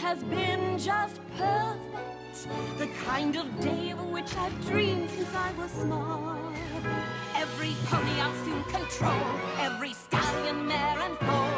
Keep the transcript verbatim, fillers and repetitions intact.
has been just perfect, the kind of day of which I've dreamed since I was small. Every pony I'll soon control, every stallion, mare and foal.